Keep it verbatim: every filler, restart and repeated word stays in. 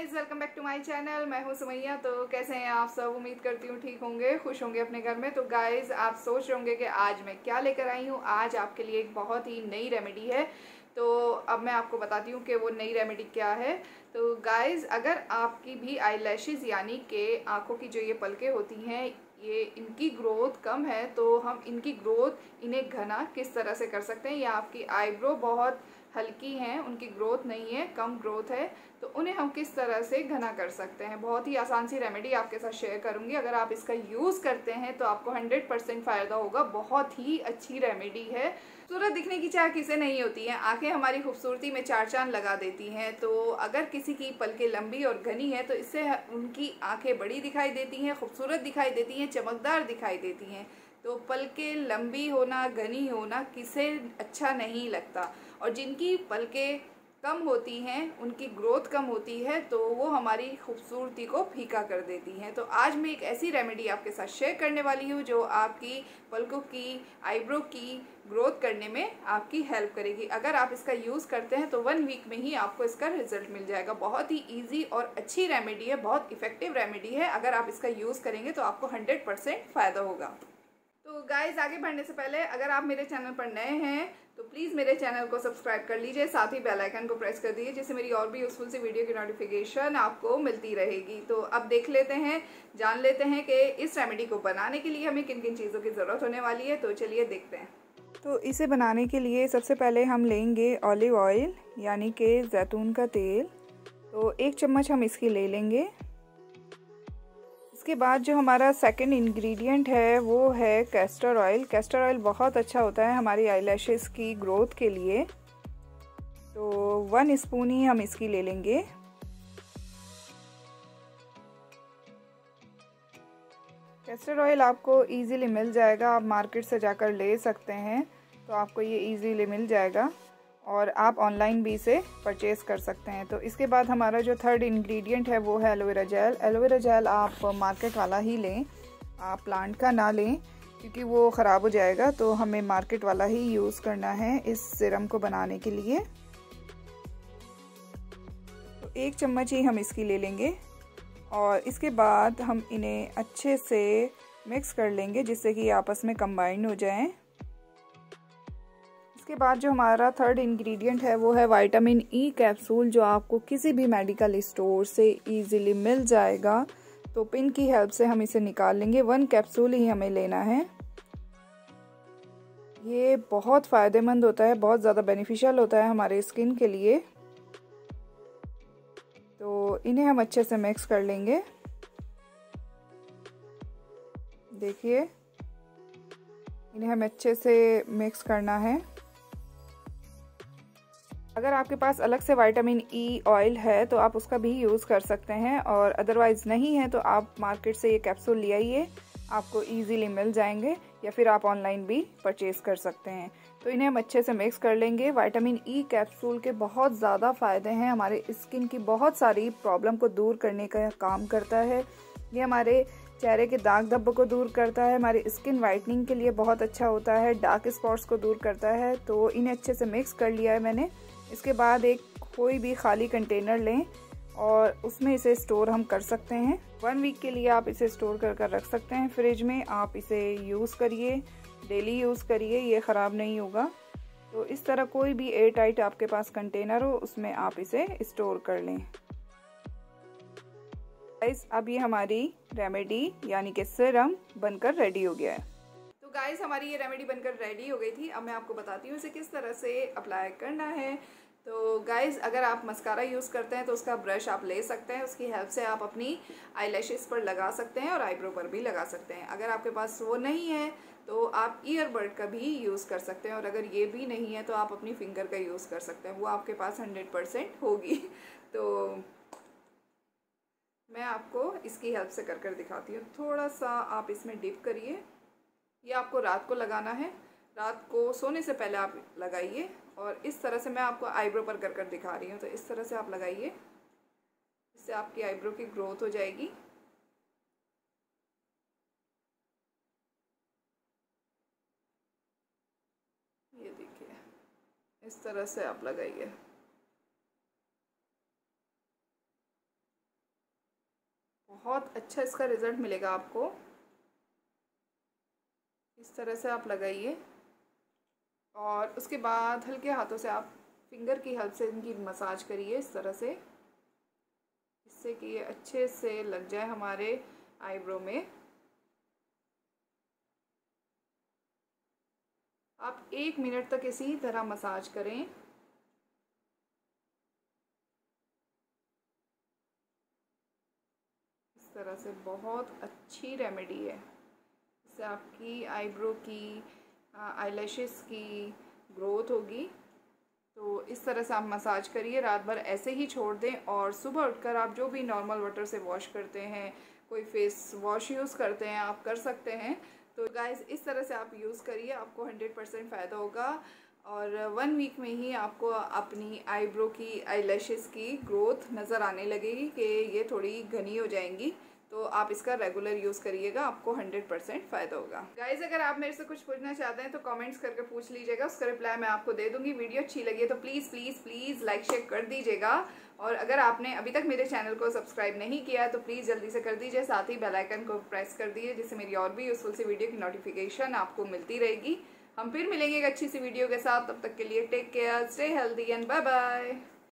Guys, welcome back to my channel. मैं हूं सुमैया। तो कैसे हैं आप सब? उम्मीद करती हूँ ठीक होंगे, खुश होंगे अपने घर में। तो गाइज, आप सोच रहे होंगे कि आज मैं क्या लेकर आई हूँ। आज आपके लिए एक बहुत ही नई रेमेडी है। तो अब मैं आपको बताती हूँ कि वो नई रेमेडी क्या है। तो गाइज, अगर आपकी भी आई लैशेज़ यानी कि आँखों की जो ये पलकें होती हैं, ये इनकी ग्रोथ कम है, तो हम इनकी ग्रोथ इन्हें घना किस तरह से कर सकते हैं। या आपकी आईब्रो बहुत हल्की हैं, उनकी ग्रोथ नहीं है, कम ग्रोथ है, तो उन्हें हम किस तरह से घना कर सकते हैं। बहुत ही आसान सी रेमेडी आपके साथ शेयर करूंगी। अगर आप इसका यूज़ करते हैं तो आपको हंड्रेड परसेंट फ़ायदा होगा। बहुत ही अच्छी रेमेडी है। खूबसूरत दिखने की चाह किसे नहीं होती है। आंखें हमारी खूबसूरती में चार चांद लगा देती हैं। तो अगर किसी की पलकें लंबी और घनी है तो इससे उनकी आंखें बड़ी दिखाई देती हैं, खूबसूरत दिखाई देती हैं, चमकदार दिखाई देती हैं। तो पलकें लंबी होना, घनी होना किसे अच्छा नहीं लगता। और जिनकी पलकें कम होती हैं, उनकी ग्रोथ कम होती है, तो वो हमारी खूबसूरती को फीका कर देती हैं। तो आज मैं एक ऐसी रेमेडी आपके साथ शेयर करने वाली हूँ जो आपकी पलकों की, आईब्रो की ग्रोथ करने में आपकी हेल्प करेगी। अगर आप इसका यूज़ करते हैं तो वन वीक में ही आपको इसका रिजल्ट मिल जाएगा। बहुत ही ईजी और अच्छी रेमेडी है, बहुत इफेक्टिव रेमेडी है। अगर आप इसका यूज़ करेंगे तो आपको हंड्रेड परसेंट फ़ायदा होगा। तो गाइज, आगे बढ़ने से पहले अगर आप मेरे चैनल पर नए हैं तो प्लीज़ मेरे चैनल को सब्सक्राइब कर लीजिए, साथ ही बेल आइकन को प्रेस कर दीजिए, जिससे मेरी और भी यूजफुल सी वीडियो की नोटिफिकेशन आपको मिलती रहेगी। तो अब देख लेते हैं, जान लेते हैं कि इस रेमेडी को बनाने के लिए हमें किन किन चीज़ों की ज़रूरत होने वाली है। तो चलिए देखते हैं। तो इसे बनाने के लिए सबसे पहले हम लेंगे ऑलिव ऑयल यानी कि जैतून का तेल। तो एक चम्मच हम इसकी ले लेंगे। इसके बाद जो हमारा सेकंड इंग्रेडिएंट है वो है कैस्टर ऑयल। कैस्टर ऑयल बहुत अच्छा होता है हमारी आईलैशेस की ग्रोथ के लिए। तो वन स्पून ही हम इसकी ले लेंगे। कैस्टर ऑयल आपको इजीली मिल जाएगा, आप मार्केट से जाकर ले सकते हैं। तो आपको ये इजीली मिल जाएगा और आप ऑनलाइन भी इसे परचेज़ कर सकते हैं। तो इसके बाद हमारा जो थर्ड इंग्रेडिएंट है वो है एलोवेरा जेल। एलोवेरा जेल आप मार्केट वाला ही लें, आप प्लांट का ना लें क्योंकि वो ख़राब हो जाएगा। तो हमें मार्केट वाला ही यूज़ करना है इस सीरम को बनाने के लिए। तो एक चम्मच ही हम इसकी ले लेंगे और इसके बाद हम इन्हें अच्छे से मिक्स कर लेंगे जिससे कि आपस में कंबाइन हो जाएं। इसके बाद जो हमारा थर्ड इंग्रेडिएंट है वो है विटामिन ई कैप्सूल, जो आपको किसी भी मेडिकल स्टोर से इजीली मिल जाएगा। तो पिन की हेल्प से हम इसे निकाल लेंगे। वन कैप्सूल ही हमें लेना है। ये बहुत फ़ायदेमंद होता है, बहुत ज़्यादा बेनिफिशियल होता है हमारे स्किन के लिए। तो इन्हें हम अच्छे से मिक्स कर लेंगे। देखिए, इन्हें हम अच्छे से मिक्स करना है। अगर आपके पास अलग से विटामिन ई ऑयल है तो आप उसका भी यूज़ कर सकते हैं, और अदरवाइज़ नहीं है तो आप मार्केट से ये कैप्सूल ले आइए, आपको इजीली मिल जाएंगे, या फिर आप ऑनलाइन भी परचेज़ कर सकते हैं। तो इन्हें हम अच्छे से मिक्स कर लेंगे। विटामिन ई कैप्सूल के बहुत ज़्यादा फ़ायदे हैं, हमारे स्किन की बहुत सारी प्रॉब्लम को दूर करने का काम करता है। ये हमारे चेहरे के दाग धब्बों को दूर करता है, हमारी स्किन वाइटनिंग के लिए बहुत अच्छा होता है, डार्क स्पॉट्स को दूर करता है। तो इन्हें अच्छे से मिक्स कर लिया है मैंने। इसके बाद एक कोई भी खाली कंटेनर लें और उसमें इसे स्टोर हम कर सकते हैं। वन वीक के लिए आप इसे स्टोर कर कर रख सकते हैं फ्रिज में। आप इसे यूज़ करिए, डेली यूज़ करिए, ये ख़राब नहीं होगा। तो इस तरह कोई भी एयर टाइट आपके पास कंटेनर हो उसमें आप इसे स्टोर कर लें। गाइस, अब ये हमारी रेमेडी यानी कि सीरम बनकर रेडी हो गया है। तो गाइस, हमारी ये रेमेडी बनकर रेडी हो गई थी। अब मैं आपको बताती हूँ इसे किस तरह से अप्लाई करना है। तो गाइस, अगर आप मस्कारा यूज़ करते हैं तो उसका ब्रश आप ले सकते हैं, उसकी हेल्प से आप अपनी आईलैशेस पर लगा सकते हैं और आईब्रो पर भी लगा सकते हैं। अगर आपके पास वो नहीं है तो आप ईयरबड का भी यूज़ कर सकते हैं, और अगर ये भी नहीं है तो आप अपनी फिंगर का यूज़ कर सकते हैं, वो आपके पास हंड्रेड परसेंट होगी। तो मैं आपको इसकी हेल्प से कर कर दिखाती हूँ। थोड़ा सा आप इसमें डिप करिए। ये आपको रात को लगाना है, रात को सोने से पहले आप लगाइए। और इस तरह से मैं आपको आईब्रो पर कर कर दिखा रही हूँ। तो इस तरह से आप लगाइए, इससे आपकी आईब्रो की ग्रोथ हो जाएगी। ये देखिए, इस तरह से आप लगाइए। बहुत अच्छा इसका रिज़ल्ट मिलेगा आपको। इस तरह से आप लगाइए और उसके बाद हल्के हाथों से आप फिंगर की हेल्प से इनकी मसाज करिए इस तरह से, इससे कि ये अच्छे से लग जाए हमारे आईब्रो में। आप एक मिनट तक इसी तरह मसाज करें। इस तरह से बहुत अच्छी रेमेडी है, इससे आपकी आईब्रो की आईलैशेस की ग्रोथ होगी। तो इस तरह से आप मसाज करिए, रात भर ऐसे ही छोड़ दें और सुबह उठकर आप जो भी नॉर्मल वाटर से वॉश करते हैं, कोई फेस वॉश यूज़ करते हैं, आप कर सकते हैं। तो गाइस इस तरह से आप यूज़ करिए, आपको हंड्रेड परसेंट फ़ायदा होगा और वन वीक में ही आपको अपनी आईब्रो की आईलैशेस की ग्रोथ नज़र आने लगेगी कि ये थोड़ी घनी हो जाएंगी। तो आप इसका रेगुलर यूज़ करिएगा, आपको हंड्रेड परसेंट फ़ायदा होगा। गाइज अगर आप मेरे से कुछ पूछना चाहते हैं तो कमेंट्स करके पूछ लीजिएगा, उसका रिप्लाई मैं आपको दे दूंगी। वीडियो अच्छी लगी है तो please please please like share कर दीजिएगा और अगर आपने अभी तक मेरे चैनल को सब्सक्राइब नहीं किया तो प्लीज़ जल्दी से कर दीजिए, साथ ही बेल आइकन को प्रेस कर दीजिए जिससे मेरी और भी यूजफुल सी वीडियो की नोटिफिकेशन आपको मिलती रहेगी। हम फिर मिलेंगे एक अच्छी सी वीडियो के साथ, तब तक के लिए take care, stay healthy and bye bye.